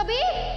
कबीर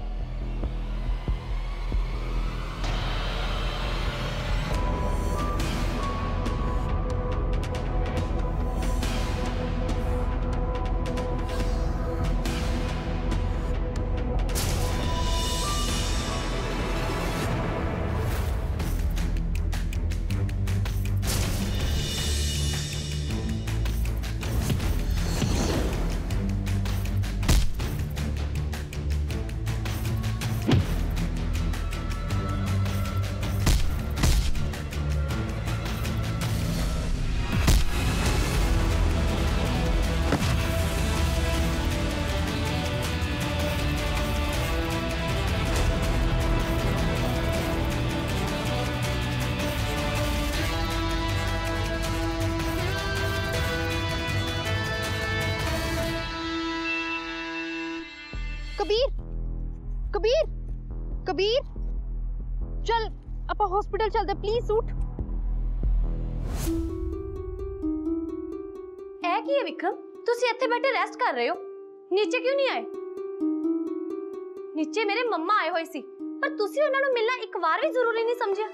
कबीर कबीर कबीर चल अपा हॉस्पिटल चलते प्लीज उठ। ऐ की है विक्रम, तुसी इत्थे बैठे रेस्ट कर रहे हो, नीचे क्यों नहीं आए? नीचे मेरे मम्मा आए हुए सी, पर तुसी उन्हां नूं मिलना एक बार भी जरूरी नहीं समझिया।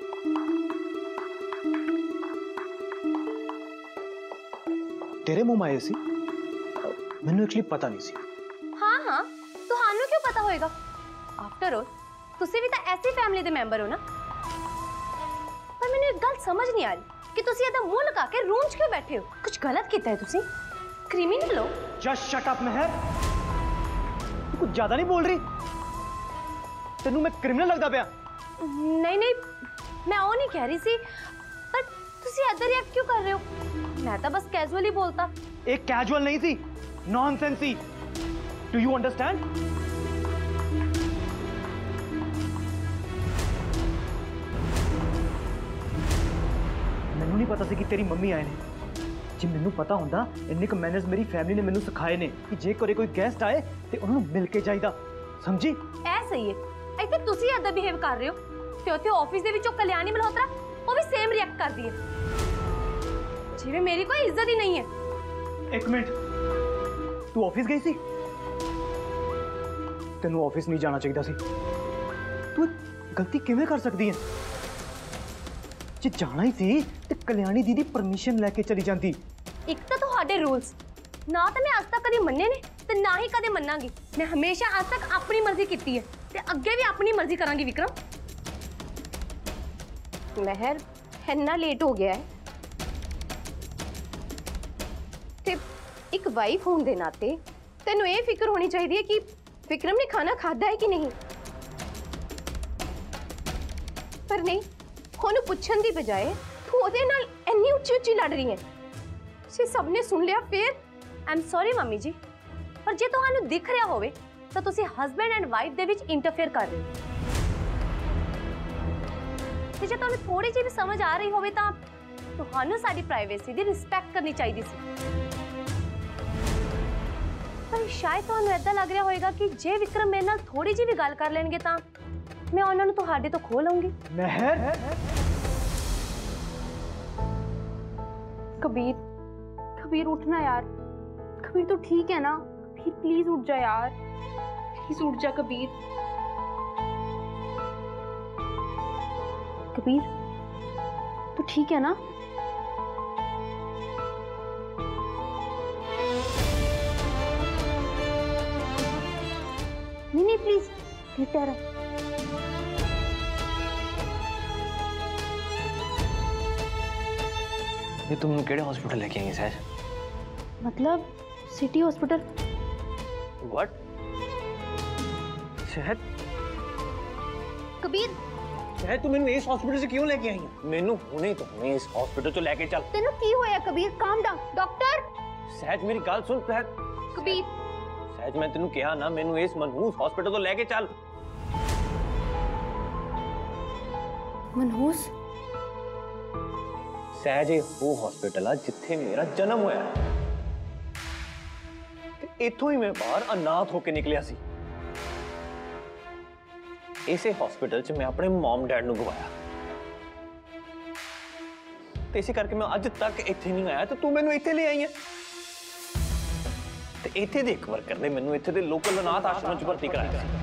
तेरे मुंह आए सी? मैनू एक्चुअली पता नहीं सी। हाँ हाँ, तुहानू क्यों पता होएगा? आफ्टर ऑल तुसी भी तो ऐसी फैमिली दे मेंबर हो ना। पर मैंने एक गल समझ नहीं आ रही कि तुसी इदा मुंह लगा के रूम च क्यों बैठे हो? कुछ गलत किया है तुसी? क्रिमिनल हो? जस्ट शट अप मेहर, तू कुछ ज्यादा नहीं बोल रही? तेनू मैं क्रिमिनल लगदा पिया? नहीं नहीं, मैं वो नहीं कह रही सी, पर तुसी इधर रिएक्ट क्यों कर रहे हो? मैं तो बस कैजुअली बोलता। एक कैजुअल नहीं सी, नॉनसेंस सी। Do you understand? मैनू नहीं पता सी कि तेरी मम्मी आए ने। जे मैनू पता होंदा, इन्ने क मैनर्स मेरी फैमिली ने मैनू सिखाए ने कि जे घरे कोई गेस्ट आए ते उन्होंने मिल के जाईदा, समझी? ऐ सही है, इत्थे तुसी इधर बिहेव कर रहे हो ते उत्थे ऑफिस दे विचों कल्याणी मल्होत्रा वो भी सेम रिएक्ट कर दी है, जिवें मेरी कोई इज्जत ही नहीं है। एक मिनट, तू ऑफिस गई सी? तेनू ऑफिस नहीं जाना चाहिए सी। तू गलती किवें कर सकती है? जे जाना ही सी ते कल्याणी दीदी परमिशन लेके चली जाती। एक तो तुहाडे रूल्स ना तो मैं आज तक कभी मन्ने ने ते ना ही कदे मन्नांगी। मैं हमेशा आज तक अपनी मर्जी की है ते अगे भी अपनी मर्जी करांगी। विक्रम, महर इन्ना लेट हो गया है ते एक वाइफ होने दे नाते तेनू ये फिक्र होनी चाहिए कि विक्रम ने खाना खादा है कि नहीं। पर नहीं, ਉਹਨੂੰ ਪੁੱਛਣ ਦੀ ਬਜਾਏ ਤੂੰ ਉਹਦੇ ਨਾਲ ਇੰਨੀ ਉੱਚੀ ਉੱਚੀ ਲੜ ਰਹੀ ਹੈ। ਤੁਸੀਂ ਸਭ ਨੇ ਸੁਣ ਲਿਆ ਫਿਰ? ਆਈ ਐਮ ਸੌਰੀ ਮੰਮੀ ਜੀ, ਪਰ ਜੇ ਤੁਹਾਨੂੰ ਦਿਖ ਰਿਹਾ ਹੋਵੇ ਤਾਂ ਤੁਸੀਂ ਹਸਬੈਂਡ ਐਂਡ ਵਾਈਫ ਦੇ ਵਿੱਚ ਇੰਟਰਫੇਅਰ ਕਰ ਰਹੇ ਹੋ। ਤੇ ਜੇ ਤੁਹਾਨੂੰ ਥੋੜੀ ਜਿਹੀ ਵੀ ਸਮਝ ਆ ਰਹੀ ਹੋਵੇ ਤਾਂ ਤੁਹਾਨੂੰ ਸਾਡੀ ਪ੍ਰਾਈਵੇਸੀ ਦੀ ਰਿਸਪੈਕਟ ਕਰਨੀ ਚਾਹੀਦੀ ਸੀ। ਪਰ ਸ਼ਾਇਦ ਤੁਹਾਨੂੰ ਇਦਾਂ ਲੱਗ ਰਿਹਾ ਹੋਵੇਗਾ ਕਿ ਜੇ ਵਿਕਰਮ ਮੇਰੇ ਨਾਲ ਥੋੜੀ ਜਿਹੀ ਵੀ ਗੱਲ ਕਰ ਲੈਣਗੇ ਤਾਂ मैं उन्होंने तुहाडे तो खो लूंगी। महर, कबीर कबीर उठना यार। कबीर तो ठीक है ना? कबीर प्लीज उठ जा यार, प्लीज उठ जा कबीर। कबीर तो ठीक है ना? नहीं नहीं प्लीज लेटा रहा। ये तुम केड़े हॉस्पिटल लेके आई सहज? मतलब सिटी हॉस्पिटल। व्हाट? शहद? कबीर, शहद तू मैंने इस हॉस्पिटल से क्यों लेके आई है? मैनू हुणे तो हमें इस हॉस्पिटल तो लेके चल। तेनू की होया कबीर? Calm down. डॉक्टर सहज मेरी गल सुन। सहज, कबीर सहज मैं तेनू कहा ना, मैनू इस मनहूस हॉस्पिटल तो लेके चल। मनहूस? सहज वो हॉस्पिटल आ जिथे मेरा जन्म होया है। इथों ही मैं बाहर अनाथ होके निकलिया सी। इसे हॉस्पिटल च मैं अपने मॉम डैड नू गवाया, तो इसी करके मैं अज तक इत्थे नहीं आया। तो तू मैनू इत्थे ले आई है। ਤੇ ਇੱਥੇ ਦੇ ਇੱਕ ਵਰਕਰ ਨੇ ਮੈਨੂੰ ਇੱਥੇ ਦੇ ਲੋਕਲ ਅਨਾਥ ਆਸ਼ਰਮ 'ਚ ਭਰਤੀ ਕਰਾਇਆ ਸੀ।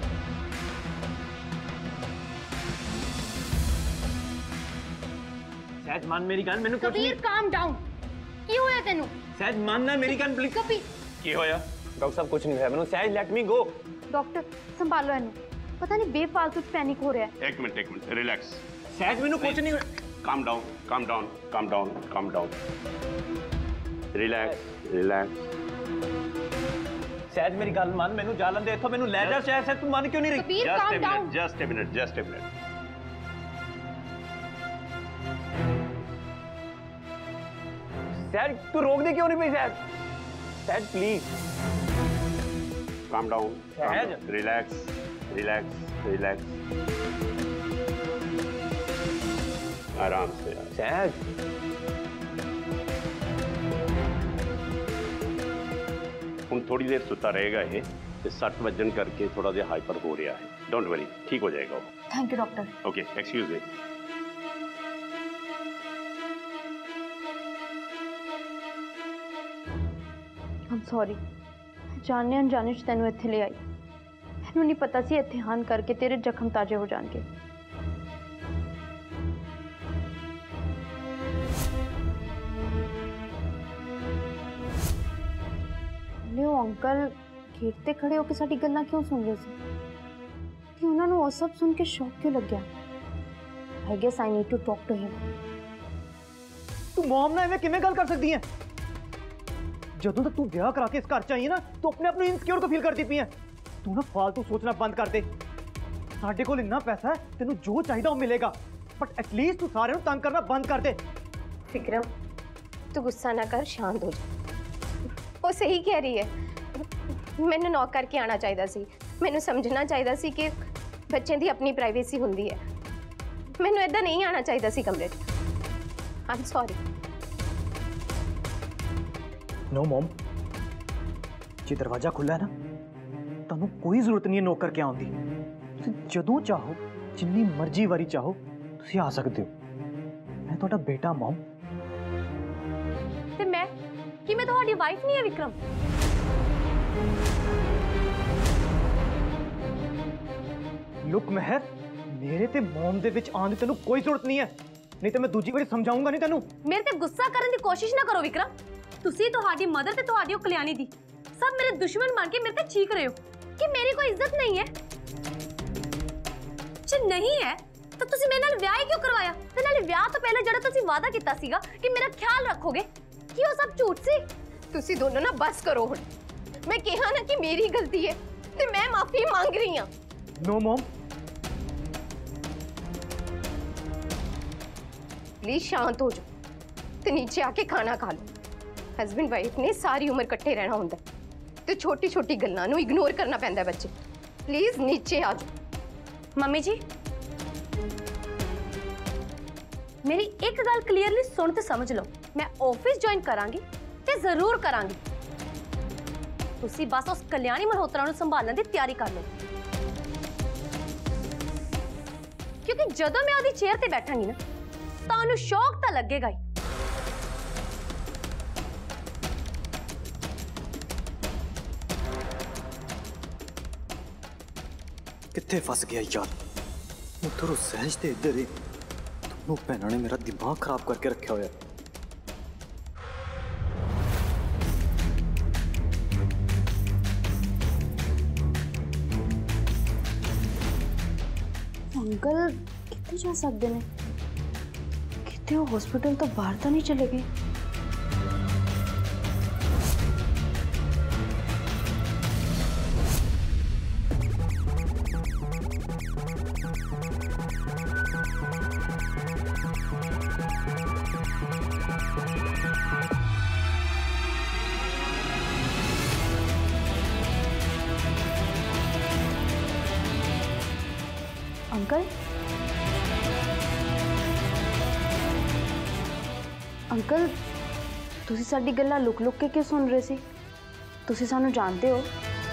ਸਹਿਜ ਮੰਨ ਮੇਰੀ ਗੱਲ, ਮੈਨੂੰ ਕੁਝ ਨਹੀਂ। ਕਬੀਰ ਕਾਮ ਡਾਊਨ। ਕੀ ਹੋਇਆ ਤੈਨੂੰ? ਸਹਿਜ ਮੰਨਣਾ ਮੇਰੀ ਗੱਲ ਪਲੀਜ਼। ਕਬੀਰ ਕੀ ਹੋਇਆ? ਡਾਕਟਰ ਸਾਹਿਬ ਕੁਝ ਨਹੀਂ ਹੋਇਆ ਮੈਨੂੰ। ਸਹਿਜ ਲੈਟ ਮੀ ਗੋ। ਡਾਕਟਰ ਸੰਭਾਲੋ ਇਹਨੂੰ, ਪਤਾ ਨਹੀਂ ਬੇਫਾਲਤੂ ਪੈਨਿਕ ਹੋ ਰਿਹਾ ਹੈ। एक मिनट रिलैक्स ਸਹਿਜ ਮੈਨੂੰ ਕੁਝ ਨਹੀਂ ਹੋਇਆ। Calm down calm down calm down calm down relax relax ਸਹਿਜ ਮੇਰੀ ਗੱਲ ਮੰਨ, ਮੈਨੂੰ ਜਾ ਲੈਂਦੇ ਇੱਥੋਂ, ਮੈਨੂੰ ਲੈ ਜਾ। ਸਹਿਜ ਤੂੰ ਮੰਨ ਕਿਉਂ ਨਹੀਂ ਰਹੀ? ਕਬੀਰ ਕਾਮ ਡਾਊਨ। जस्ट ए मिनट ਸਹਿਜ ਤੂੰ ਰੋਕਦੀ ਕਿਉਂ ਨਹੀਂ ਪਈ? ਸਹਿਜ ਸਹਿਜ प्लीज काम डाउन सहज। रिलैक्स रिलैक्स रिलैक्स आराम से यार। ਸਹਿਜ ਹੁਣ थोड़ी देर सुता रहेगा ये ते 60 वजन करके थोड़ा जिहा हाइपर हो रहा है। डोंट वरी, ठीक हो जाएगा वो। Thank you doctor. Okay excuse me. I'm sorry, ਜਾਣੇ ਅਣਜਾਣੇ ਚ ਤੈਨੂੰ ਇੱਥੇ ਲੈ ਆਈ। ਮੈਨੂੰ ਨਹੀਂ ਪਤਾ ਸੀ ਇੱਥੇ ਆਉਣ ਕਰਕੇ ਤੇਰੇ ਜ਼ਖਮ ਤਾਜ਼ੇ ਹੋ ਜਾਣਗੇ। ਲਿਓ ਅੰਕਲ ਗੇਟ ਤੇ ਖੜੇ ਹੋ ਕੇ ਸਾਡੀ ਗੱਲਾਂ ਕਿਉਂ ਸੁਣ ਰਹੇ ਸੀ ਕਿ ਉਹਨਾਂ ਨੂੰ ਉਹ ਸਭ ਸੁਣ ਕੇ ਸ਼ੌਕ ਕਿਉਂ ਲੱਗਿਆ? I guess I need to talk to him. ਤੂੰ ਮਮ ਨਾਲ ਐਵੇਂ ਕਿਵੇਂ ਗੱਲ ਕਰ ਸਕਦੀ ਹੈ? ਜਦੋਂ ਤੱਕ ਤੂੰ ਵਿਆਹ ਕਰਾ ਕੇ ਇਸ ਘਰ ਚ ਆਈ ਹੈ ਨਾ, ਤੂੰ ਆਪਣੇ ਆਪ ਨੂੰ ਇਨਸਿਕਿਉਰ ਕਿਉਂ ਫੀਲ ਕਰਦੀ ਪਈ ਹੈ? ਤੂੰ ਨਾ ਫਾਲਤੂ ਸੋਚਣਾ ਬੰਦ ਕਰ ਦੇ। ਸਾਡੇ ਕੋਲ ਇੰਨਾ ਪੈਸਾ ਹੈ, ਤੈਨੂੰ ਜੋ ਚਾਹੀਦਾ ਉਹ ਮਿਲੇਗਾ, ਬਟ ਐਟਲੀਸਟ ਤੂੰ ਸਾਰਿਆਂ ਨੂੰ ਤੰਗ ਕਰਨਾ ਬੰਦ ਕਰ ਦੇ। विक्रम, तू गुस्सा ना कर, शांत हो जा। वो सही कह रही है। मैंने नॉक करके आना चाहिए सी, मैंने समझना चाहिए सी कि बच्चों की अपनी प्राइवेसी होंदी है। मैंने इदा नहीं आना चाहिए सी कमरे च। I'm sorry. No mom, जे दरवाजा खुला है ना, ਤੁਹਾਨੂੰ ਕੋਈ ਜ਼ਰੂਰਤ ਨਹੀਂ ਹੈ ਨੋਕ ਕਰਕੇ ਆਉਣ ਦੀ। ਤੁਸੀਂ ਜਦੋਂ ਚਾਹੋ, ਜਿੰਨੀ ਮਰਜ਼ੀ ਵਾਰੀ ਚਾਹੋ, ਤੁਸੀਂ ਆ ਸਕਦੇ ਹੋ। ਮੈਂ ਤੁਹਾਡਾ ਬੇਟਾ ਮॉम। ਤੇ ਮੈਂ ਕਿ ਮੈਂ ਤੁਹਾਡੀ ਵਾਈਫ ਨਹੀਂ ਹੈ ਵਿਕਰਮ? ਲੁੱਕ ਮਹਿਰ, ਮੇਰੇ ਤੇ ਮॉम ਦੇ ਵਿੱਚ ਆਉਣ ਦੀ ਤੈਨੂੰ ਕੋਈ ਜ਼ਰੂਰਤ ਨਹੀਂ ਹੈ, ਨਹੀਂ ਤਾਂ ਮੈਂ ਦੂਜੀ ਵਾਰੀ ਸਮਝਾਉਂਗਾ ਨਹੀਂ ਤੈਨੂੰ। ਮੇਰੇ ਤੇ ਗੁੱਸਾ ਕਰਨ ਦੀ ਕੋਸ਼ਿਸ਼ ਨਾ ਕਰੋ ਵਿਕਰਮ। ਤੁਸੀਂ ਤੁਹਾਡੀ ਮਦਰ ਤੇ ਤੁਹਾਡੀ ਉਹ ਕਲਿਆਣੀ ਦੀ ਸਭ ਮੇਰੇ ਦੁਸ਼ਮਣ ਮੰਨ ਕੇ ਮੇਰੇ ਤੇ ਚੀਕ ਰਹੇ ਹੋ ਕਿ ਮੇਰੀ ਕੋਈ ਇੱਜ਼ਤ ਨਹੀਂ ਹੈ। ਜੇ ਨਹੀਂ ਹੈ ਤਾਂ ਤੁਸੀਂ ਮੇਰੇ ਨਾਲ ਵਿਆਹ ਹੀ ਕਿਉਂ ਕਰਵਾਇਆ? ਤੇ ਨਾਲੇ ਵਿਆਹ ਤੋਂ ਪਹਿਲਾਂ ਜਿਹੜਾ ਤੁਸੀਂ ਵਾਅਦਾ ਕੀਤਾ ਸੀਗਾ ਕਿ ਮੇਰਾ ਖਿਆਲ ਰੱਖੋਗੇ, ਕੀ ਉਹ ਸਭ ਝੂਠ ਸੀ? ਤੁਸੀਂ ਦੋਨੋਂ ਨਾ ਬਸ ਕਰੋ ਹੁਣ। ਮੈਂ ਕਿਹਾ ਨਾ ਕਿ ਮੇਰੀ ਗਲਤੀ ਹੈ ਤੇ ਮੈਂ ਮਾਫੀ ਮੰਗ ਰਹੀ ਹਾਂ। नो मॉम, प्लीज शांत हो जाओ ते नीचे आके खाना खा लो। हस्बैंड वाइफ ने सारी उम्र इकट्ठे रहना होंदा ते छोटी छोटी गल्लां नूं इग्नोर करना पैंदा बच्चे। प्लीज नीचे आ जाओ। मम्मी जी, मेरी एक गल क्लीयरली सुन ते समझ लो, मैं ऑफिस ज्वाइन करांगी ते जरूर करांगी। तुसी बस उस कल्याणी मल्होत्रा नूं संभालण दी तैयारी कर लो, क्योंकि जदों मैं ओदी चेयर ते बैठांगी ना ਤਾਂ ਉਹਨੂੰ ਸ਼ੌਕ ਤਾਂ ਲੱਗੇਗਾ ਹੀ। ਕਿੱਥੇ ਫਸ ਗਿਆ ਯਾਰ? ਉਧਰੋਂ ਸਹਿਜ ਤੇ ਇੱਧਰ ਹੀ ਦੋਨੋਂ ਭੈਣਾਂ ਨੇ ਮੇਰਾ ਦਿਮਾਗ ਖਰਾਬ ਕਰਕੇ ਰੱਖਿਆ ਹੋਇਆ। ਅੰਕਲ ਕਿੱਥੇ ਜਾ ਸਕਦੇ ਨੇ? ਕਿਤੇ ਉਹ ਹਸਪੀਟਲ ਤੋਂ ਬਾਹਰ ਤਾਂ ਨਹੀਂ ਚਲੇ ਗਏ? अंकल, अंकल ਤੁਸੀਂ ਸਾਡੀ ਗੱਲਾਂ ਲੁਕ-ਲੁਕ ਕੇ ਕਿਉਂ ਸੁਣ ਰਹੇ ਸੀ? ਤੁਸੀਂ ਸਾਨੂੰ ਜਾਣਦੇ ਹੋ।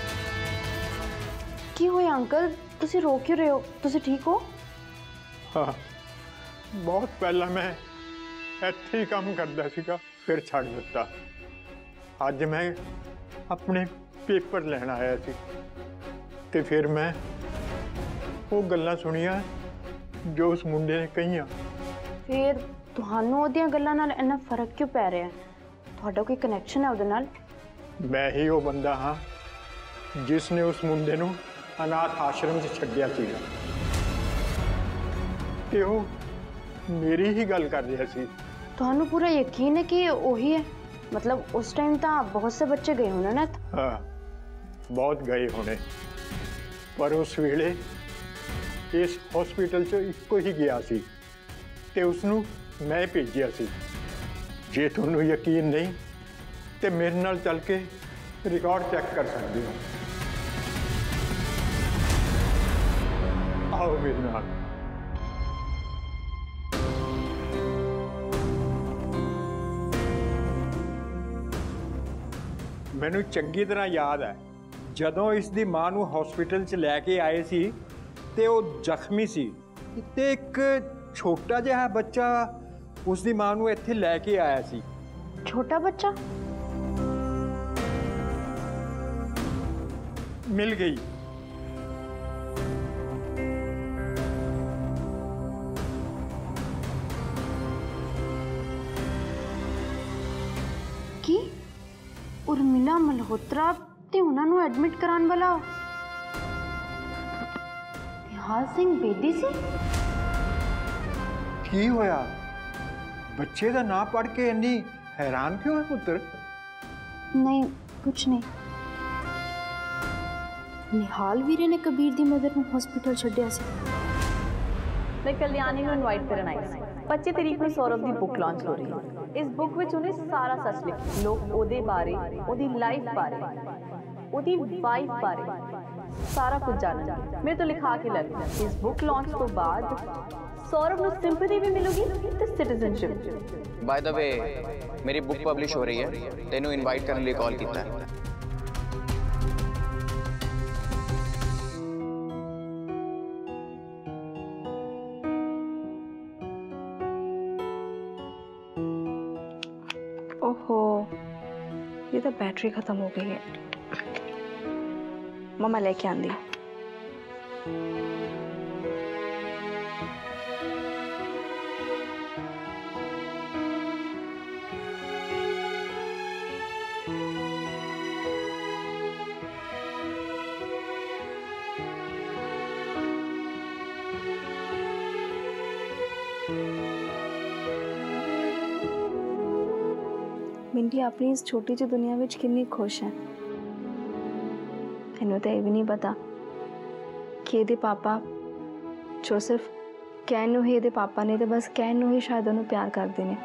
ਕੀ ਹੋਇਆ ਅੰਕਲ? ਤੁਸੀਂ ਰੋ ਕਿਉਂ ਰਹੇ ਹੋ? ਤੁਸੀਂ ਠੀਕ ਹੋ? हाँ बहुत पहला मैं ਇੱਥੇ ਹੀ ਕੰਮ ਕਰਦਾ ਸੀਗਾ, ਫਿਰ ਛੱਡ ਦਿੱਤਾ। ਅੱਜ ਮੈਂ ਆਪਣੇ ਪੇਪਰ ਲੈਣ ਆਇਆ ਸੀ ਤੇ ਫਿਰ ਮੈਂ ਉਹ ਗੱਲਾਂ ਸੁਣੀਆਂ ਜੋ ਉਸ ਮੁੰਡੇ ਨੇ ਕਹੀਆਂ। ਫਿਰ ਤੁਹਾਨੂੰ ਉਹਦੀਆਂ ਗੱਲਾਂ ਨਾਲ ਇੰਨਾ ਫਰਕ ਕਿਉਂ ਪੈ ਰਿਹਾ ਹੈ? ਤੁਹਾਡਾ ਕੋਈ ਕਨੈਕਸ਼ਨ ਹੈ ਉਹਦੇ ਨਾਲ? ਮੈਂ ਹੀ ਉਹ ਬੰਦਾ ਹਾਂ ਜਿਸ ਨੇ ਉਸ ਮੁੰਡੇ ਨੂੰ ਅਨਾਥ ਆਸ਼ਰਮ 'ਚ ਛੱਡਿਆ ਸੀਗਾ ਤੇ ਉਹ ਮੇਰੀ ਹੀ ਗੱਲ ਕਰ ਰਿਹਾ ਸੀ। ਤੁਹਾਨੂੰ ਪੂਰਾ ਯਕੀਨ ਹੈ ਕਿ ਉਹੀ ਹੈ? मतलब उस टाइम तो बहुत से बच्चे गए होने ना? हाँ, बहुत गए होने, पर उस वेले इस हॉस्पिटल च इको ही गया सी ते उसनू मैं भेजिया सी। जे तुहानू यकीन नहीं तो मेरे नाल चल के रिकॉर्ड चेक कर सकते हो। आओ मेरे नाल। मैनू चंगी तरह याद है जदों इसकी मां नू हॉस्पिटल च लैके आए सी ते वो जख्मी सी ते एक छोटा जिहा बच्चा उसकी मां नू इत्थे लैके आया सी। छोटा बच्चा मिल गई। की उर्मिला मल्होत्रा ते उन्होंने एडमिट कराने वाला निहाल सिंह बेदी सी? की होया? बच्चे का नाम पढ़ के इन्नी हैरान क्यों है पुत्र? नहीं कुछ नहीं। निहाल वीरे ने कबीर दी मदर को हॉस्पिटल छड्डिया सी। मैं कल्याणी को इनवाइट करन आई सी। 25 तारीख को सौरभ की बुक लॉन्च हो रही है। इस बुक विच उन्हें सारा सच लिखा, लोग ओदे बारे, ओदी लाइफ बारे, ओदी वाइफ बारे सारा कुछ जानना। मेरे तो लिखा के लग गया। इस बुक लॉन्च तो बाद सौरभ को सिंपैथी भी मिलेगी ते सिटीजनशिप। बाय द वे मेरी बुक पब्लिश हो रही है, तेनू इनवाइट करने लिए कॉल किया है। ओहो, ये तो बैटरी खत्म हो गई है। मम्मा लेके आंदी। मिंटी अपनी इस छोटी जी दुनिया में कितनी खुश है। तेनू तो यह भी नहीं पता कि ये पापा जो सिर्फ कहनू ही ये पापा ने तो बस कहनू ही शायद उन्होंने प्यार करते हैं।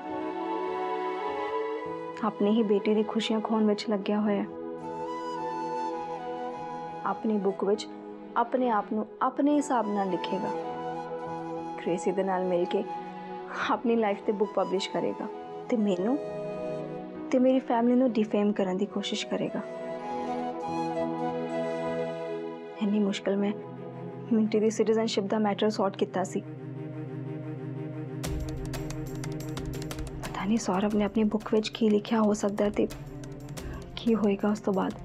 अपनी ही बेटी की खुशियां खोन में लग्या होया। अपनी बुक विच अपने आप नू अपने हिसाब नाल लिखेगा। क्रेसी दे नाल मिल के अपनी लाइफ ते बुक पब्लिश करेगा ते मैनू ते मेरी फैमिली नू डिफेम करने की कोशिश करेगा। इन्नी मुश्किल में मिंटी दी सिटीजनशिप का मैटर सॉर्ट किया सी। पता नहीं सौरभ ने अपनी बुक विच की लिखा हो सकता है ते की होएगा उस तो बाद।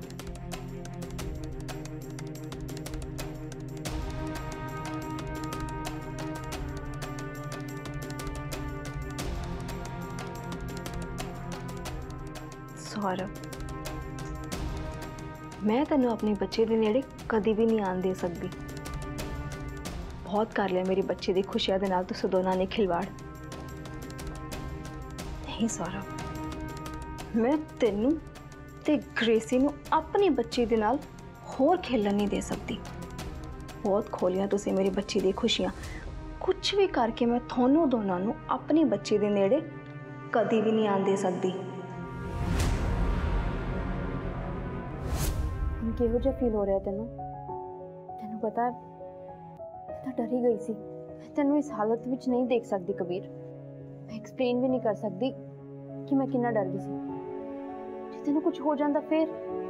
सौरभ, मैं तेनू अपने बच्चे के नेड़े कभी भी नहीं आन दे सकती। बहुत कर लिया मेरी बच्चे की खुशियां दे नाल तुसीं दोनों ने खिलवाड़। नहीं सौरभ, मैं तेनू ते ग्रेसी नू अपनी बच्ची दे नाल होर खेलन नहीं दे सकती। बहुत खोलियां तुसीं मेरी बच्ची दी खुशियां। कुछ भी करके मैं थोनों दोनों नू अपनी बच्ची दे नेड़े कभी भी नहीं आन दे सकती। किहो जिहा फील हो रहा है तेनू? तेनू पता है मैं तो डर ही गई सी। मैं तेनू इस हालत विच नहीं देख सकती कबीर। मैं एक्सप्लेन भी नहीं कर सकती कि मैं कितना डर गई सी। जे तेनू कुछ हो जांदा फिर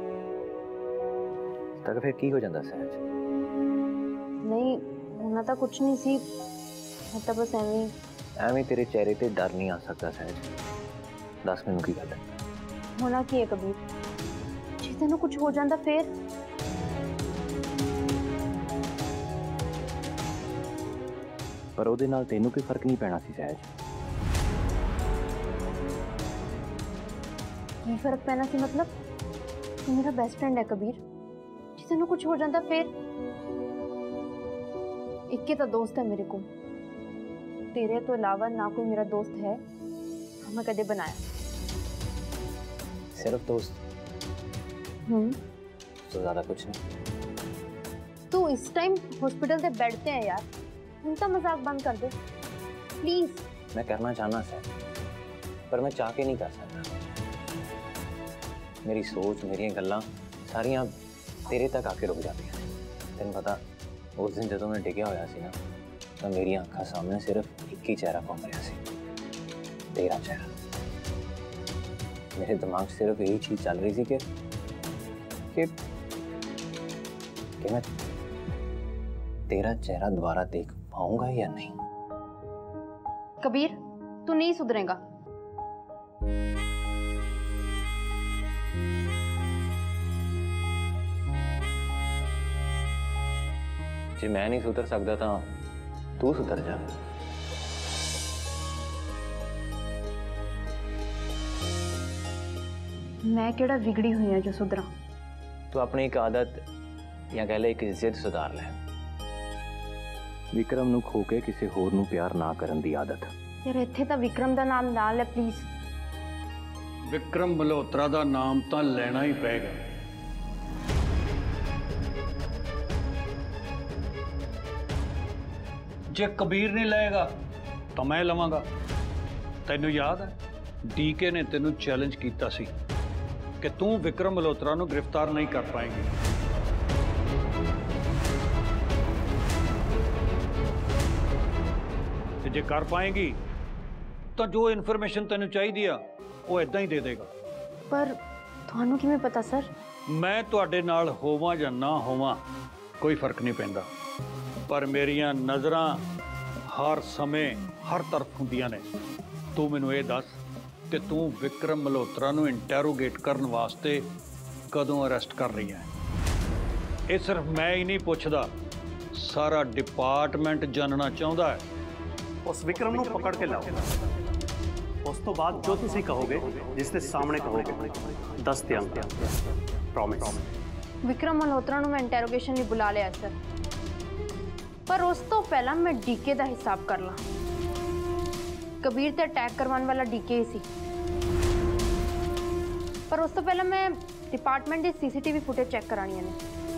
की हो जांदा सहज? नहीं होना तो कुछ नहीं सी। मैं तो बस एवें तेरे चेहरे ते डर नहीं आ सकता सहज। दस मैनू की गल है? होना की है कबीर? जे ਜੇ ਤੈਨੂੰ ਕੁਝ ਹੋ ਜਾਂਦਾ ਫੇਰ? ਪਰ ਉਹਦੇ ਨਾਲ ਤੈਨੂੰ ਕੋਈ ਫਰਕ ਨਹੀਂ ਪੈਣਾ ਸੀ ਸਹਿਜ। ਕੀ ਫਰਕ ਪੈਣਾ ਸੀ मतलब? ਤੂੰ ਮੇਰਾ ਬੈਸਟ ਫਰੈਂਡ ਹੈ ਕਬੀਰ, ਜੇ ਤੈਨੂੰ ਕੁਝ ਹੋ ਜਾਂਦਾ ਫੇਰ? ਇੱਕ ਹੀ ਤਾਂ ਦੋਸਤ ਹੈ ਮੇਰੇ ਕੋਲ, तेरे तो अलावा ना कोई मेरा दोस्त है, मैं कदे बनाया। सिर्फ दोस्त? तो ज्यादा कुछ नहीं। तू इस टाइम हॉस्पिटल से बैठते हैं यार, उनका मजाक बंद कर दे प्लीज। मैं करना चाहना सर, पर मैं चाह के नहीं कर सकता। मेरी सोच, मेरी गल्लां सारियां तेरे तक आके रुक जाती हैं। तेन पता उस दिन जो मैं डिग्या होया सी ना, तो मेरी आंखों सामने सिर्फ एक ही चेहरा घूम रहा सी, तेरा चेहरा। मेरे दिमाग से सिर्फ यही चीज चल रही थी कि मैं तेरा चेहरा दोबारा देख पाऊंगा या नहीं। कबीर तू नहीं सुधरेगा। जे मैं नहीं सुधर सकता तो तू सुधर जा। मैं केड़ा बिगड़ी हुई है जो सुधरा? तू अपनी एक आदत या कह ले एक जिद सुधार ले। विक्रम नू खो के किसी होर नू प्यार ना करन दी आदत। यार इत्थे तां विक्रम दा नाम ना ले प्लीज। विक्रम मल्होत्रा दा नाम तां लेना ही पेगा। जे कबीर नहीं लेगा तो मैं लवांगा। तैनू याद है डीके ने तेनू चैलेंज किया सी कि तू विक्रम मल्होत्रा नू गिरफ्तार नहीं कर पाएंगी। ते जे कर पाएंगी तो जो इन्फॉर्मेशन तेनू चाहिए आ वो इदां ही दे देगा। पर थानू किवें पता सर? मैं तुहाडे नाल होवां या ना होवां कोई फर्क नहीं पैंदा, पर मेरियां नज़रां हर समय हर तरफ हुंदियां ने। तू मैनू ये दस कि तू विक्रम मल्होत्रा नू इंटैरोगेट करन वास्ते कदों अरेस्ट कर रही है? ये सिर्फ मैं ही नहीं पूछदा, सारा डिपार्टमेंट जानना चाहता है। उस विक्रम नू पकड़ के लाओ, उस तो बाद जो तुसी कहोगे, जिसने सामने कहोगे, 10 दियांगे प्रॉमिस। विक्रम मल्होत्रा नू मैं इंटैरोगेशन लिए बुला लिया सर, पर उस तो पहला मैं डीके दा हिसाब कर ला। कबीर ते अटैक करवाने वाला डीके ही सी, पर उस तो पहला मैं डिपार्टमेंट दी सीसीटीवी फुटेज चेक करानी है।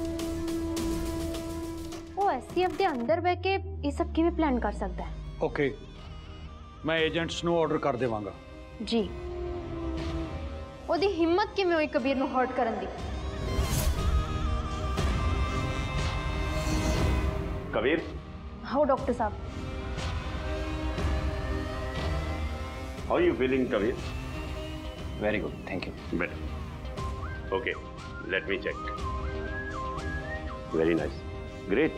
वो एसटीएफ दे अंदर बह के ये सब किवें प्लान कर सकता है? ओके, मैं एजेंट्स नू ऑर्डर कर देवांगा। जी, ओदी हिम्मत किवें होई कबीर नू हर्ट करन दी? कबीर। हाँ डॉक्टर साहब। How you feeling Kabir? Very good, thank you. Better. Okay, let me check. Very nice, great.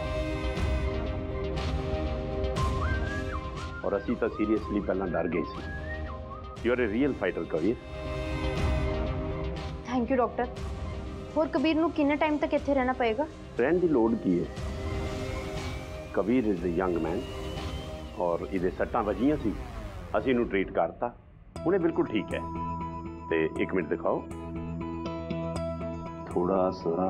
और असी तो सीरियसली पहला डर गए सी। You are a real fighter Kabir. Thank you doctor. और कबीर नू कितने टाइम तक इत्थे रहना पएगा? रहने की लोड़ की है? Kabir is a young man और इहदे सट्टां वजियां सी, असीं इहनूं ट्रीट करता, हुणे बिल्कुल ठीक है। ते एक मिनट दिखाओ, थोड़ा सा।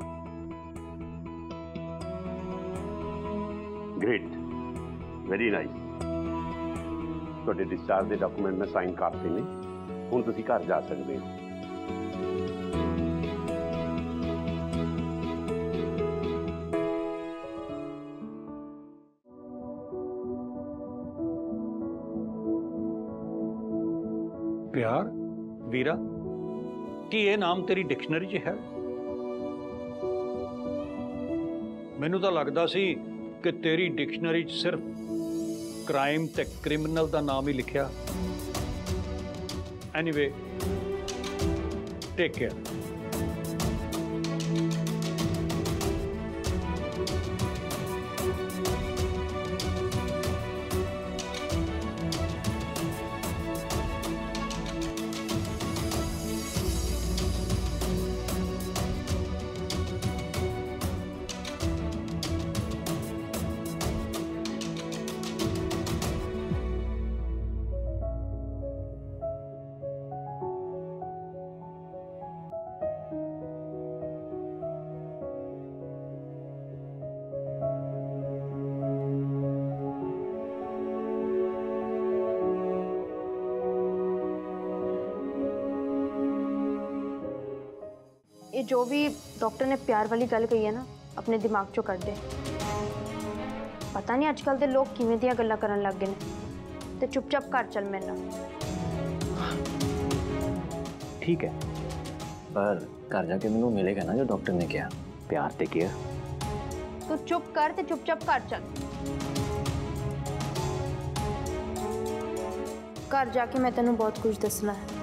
Great, very nice. तुहाडे डिस्चार्ज दे डॉक्यूमेंट मैं साइन करते ने, हुण तुसीं घर जा सकदे हो। प्यार वीरा, कि ये नाम तेरी डिक्शनरी च है? मैनू तो लगता सी कि तेरी डिक्शनरी च सिर्फ क्राइम ते क्रिमिनल का नाम ही लिखिया। Anyway, take care. ये जो भी डॉक्टर ने प्यार वाली गल कही है ना अपने दिमाग चो कट दे। पता नहीं आजकल के लोग किवें दियां गल्लां करन लग गए ने। ते चुपचाप घर चल मेरे नाल। ठीक है, पर घर जाके मैनू मिलेगा ना जो डॉक्टर ने कहा, प्यार ते केयर। तू चुप कर ते चुपचाप घर चल। घर जाके मैं तेनू बहुत कुछ दसना है।